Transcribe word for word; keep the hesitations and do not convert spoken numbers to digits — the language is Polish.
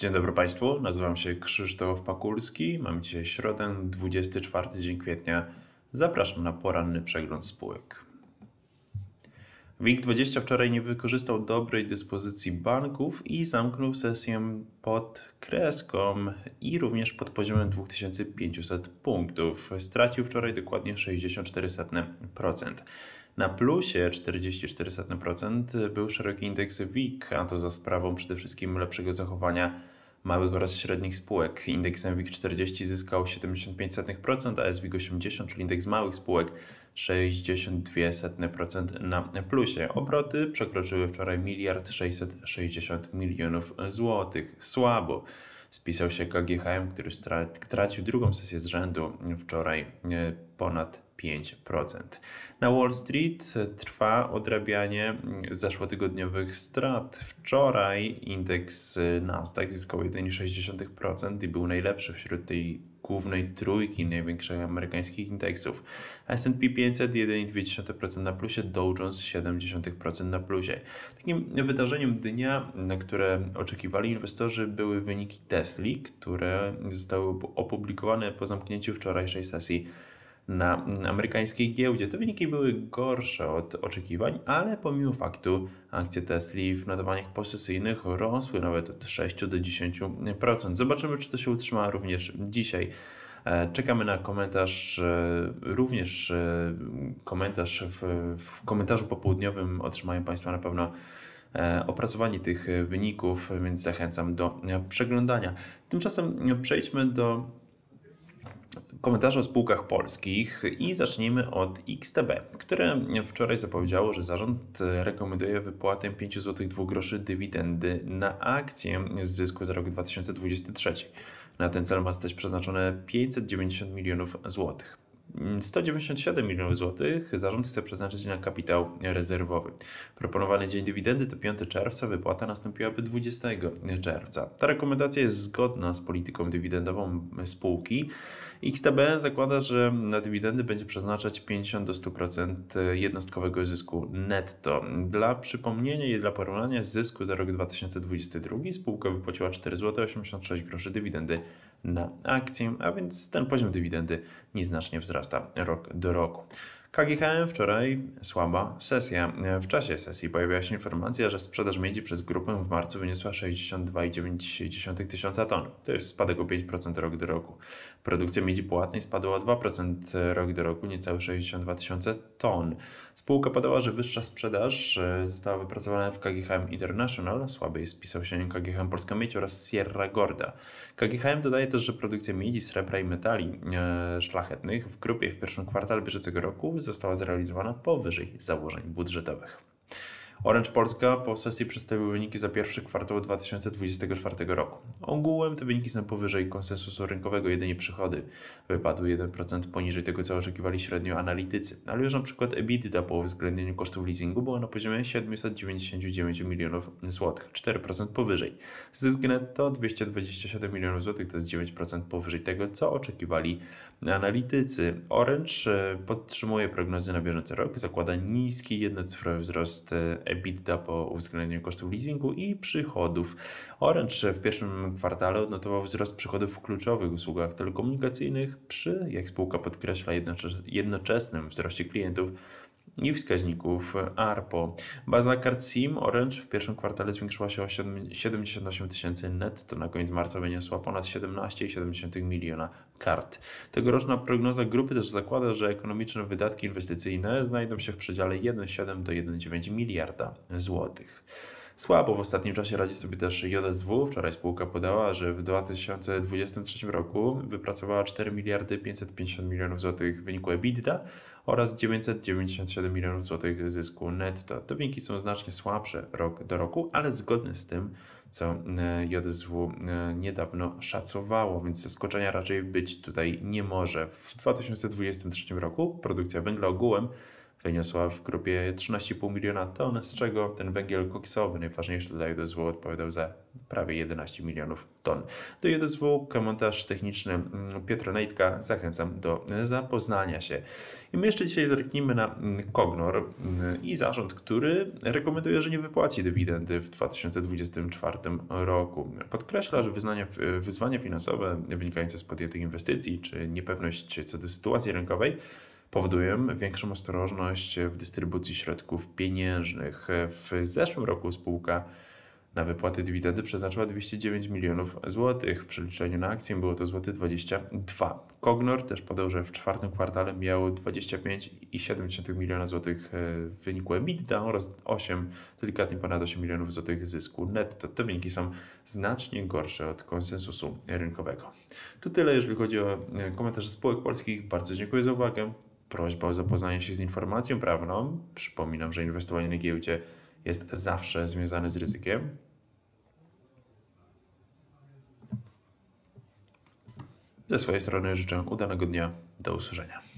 Dzień dobry Państwu, nazywam się Krzysztof Pakulski. Mamy dzisiaj środę, dwudziesty czwarty dzień kwietnia. Zapraszam na poranny przegląd spółek. WIG dwadzieścia wczoraj nie wykorzystał dobrej dyspozycji banków i zamknął sesję pod kreską i również pod poziomem dwa tysiące pięćset punktów. Stracił wczoraj dokładnie sześćdziesiąt cztery procent. Na plusie czterdzieści cztery procent był szeroki indeks WIG, a to za sprawą przede wszystkim lepszego zachowania małych oraz średnich spółek. Indeks WIG czterdzieści zyskał siedemdziesiąt pięć procent, a S WIG osiemdziesiąt, czyli indeks małych spółek, sześćdziesiąt dwa procent na plusie. Obroty przekroczyły wczoraj miliard sześćset sześćdziesiąt milionów złotych. Słabo spisał się K G H M, który tracił drugą sesję z rzędu, wczoraj ponad pięć procent. Na Wall Street trwa odrabianie zeszłotygodniowych strat. Wczoraj indeks Nasdaq zyskał jeden przecinek sześć procent i był najlepszy wśród tej głównej trójki największych amerykańskich indeksów. S and P pięćset jeden przecinek dwa procent na plusie, Dow Jones siedem przecinek procent na plusie. Takim wydarzeniem dnia, na które oczekiwali inwestorzy, były wyniki Tesli, które zostały opublikowane po zamknięciu wczorajszej sesji na amerykańskiej giełdzie. Te wyniki były gorsze od oczekiwań, ale pomimo faktu akcje Tesli w notowaniach posesyjnych rosły nawet od sześć do dziesięciu procent. Zobaczymy, czy to się utrzyma również dzisiaj. Czekamy na komentarz, również komentarz w, w komentarzu popołudniowym otrzymają Państwo na pewno opracowanie tych wyników, więc zachęcam do przeglądania. Tymczasem przejdźmy do komentarze o spółkach polskich i zacznijmy od X T B, które wczoraj zapowiedziało, że zarząd rekomenduje wypłatę pięć złotych dwa groszy dywidendy na akcję z zysku za rok dwa tysiące dwudziesty trzeci. Na ten cel ma zostać przeznaczone pięćset dziewięćdziesiąt milionów złotych. sto dziewięćdziesiąt siedem milionów złotych zarząd chce przeznaczyć na kapitał rezerwowy. Proponowany dzień dywidendy to piątego czerwca, wypłata nastąpiłaby dwudziestego czerwca. Ta rekomendacja jest zgodna z polityką dywidendową spółki. X T B zakłada, że na dywidendy będzie przeznaczać pięćdziesiąt do stu procent jednostkowego zysku netto. Dla przypomnienia i dla porównania zysku za rok dwa tysiące dwudziesty drugi spółka wypłaciła cztery złote osiemdziesiąt sześć groszy dywidendy na akcję, a więc ten poziom dywidendy nieznacznie wzrasta rok do roku. K G H M wczoraj słaba sesja. W czasie sesji pojawiła się informacja, że sprzedaż miedzi przez grupę w marcu wyniosła sześćdziesiąt dwa przecinek dziewięć tysiąca ton. To jest spadek o pięć procent rok do roku. Produkcja miedzi płatnej spadła o dwa procent rok do roku, niecałe sześćdziesiąt dwa tysiące ton. Spółka podała, że wyższa sprzedaż została wypracowana w K G H M International, słabiej spisał się K G H M Polska Miedź oraz Sierra Gorda. K G H M dodaje też, że produkcja miedzi, srebra i metali e, szlachetnych w grupie w pierwszym kwartale bieżącego roku została zrealizowana powyżej założeń budżetowych. Orange Polska po sesji przedstawił wyniki za pierwszy kwartał dwa tysiące dwudziestego czwartego roku. Ogółem te wyniki są powyżej konsensusu rynkowego, jedynie przychody wypadły jeden procent poniżej tego, co oczekiwali średnio analitycy. Ale już na przykład EBITDA po uwzględnieniu kosztów leasingu było na poziomie siedemset dziewięćdziesiąt dziewięć milionów złotych, cztery procent powyżej. Zysk netto dwieście dwadzieścia siedem milionów złotych, to jest dziewięć procent powyżej tego, co oczekiwali analitycy. Orange podtrzymuje prognozy na bieżący rok, zakłada niski jednocyfrowy wzrost EBITDA po uwzględnieniu kosztów leasingu i przychodów. Orange w pierwszym kwartale odnotował wzrost przychodów w kluczowych usługach telekomunikacyjnych przy, jak spółka podkreśla, jednoczesnym wzroście klientów i wskaźników A R P O. Baza kart SIM Orange w pierwszym kwartale zwiększyła się o siedemdziesiąt osiem tysięcy netto. Na koniec marca wyniosła ponad siedemnaście przecinek siedem miliona kart. Tegoroczna prognoza grupy też zakłada, że ekonomiczne wydatki inwestycyjne znajdą się w przedziale jeden przecinek siedem do jeden przecinek dziewięć miliarda złotych. Słabo w ostatnim czasie radzi sobie też J S W. Wczoraj spółka podała, że w dwa tysiące dwudziestym trzecim roku wypracowała cztery miliardy pięćset pięćdziesiąt milionów złotych w wyniku EBITDA oraz dziewięćset dziewięćdziesiąt siedem milionów złotych zysku netto. Te wyniki są znacznie słabsze rok do roku, ale zgodne z tym, co J S W niedawno szacowało, więc zaskoczenia raczej być tutaj nie może. W dwa tysiące dwudziestym trzecim roku produkcja węgla ogółem wyniosła w grupie trzynaście i pół miliona ton, z czego ten węgiel koksowy, najważniejszy dla J D S W, odpowiadał za prawie jedenaście milionów ton. Do J D S W komentarz techniczny Piotra Nejtka. Zachęcam do zapoznania się. I my jeszcze dzisiaj zerknijmy na Cognor i zarząd, który rekomenduje, że nie wypłaci dywidendy w dwa tysiące dwudziestym czwartym roku. Podkreśla, że wyznania, wyzwania finansowe wynikające z podjętych inwestycji czy niepewność co do sytuacji rynkowej powodują większą ostrożność w dystrybucji środków pieniężnych. W zeszłym roku spółka na wypłaty dywidendy przeznaczyła dwieście dziewięć milionów złotych. W przeliczeniu na akcję było to złoty dwadzieścia dwa. Cognor też podał, że w czwartym kwartale miał dwadzieścia pięć i siedem miliona złotych w wyniku EBITDA oraz osiem, delikatnie ponad osiem milionów złotych zysku netto. Te wyniki są znacznie gorsze od konsensusu rynkowego. To tyle, jeżeli chodzi o komentarze spółek polskich. Bardzo dziękuję za uwagę. Prośba o zapoznanie się z informacją prawną. Przypominam, że inwestowanie na giełdzie jest zawsze związane z ryzykiem. Ze swojej strony życzę udanego dnia. Do usłyszenia.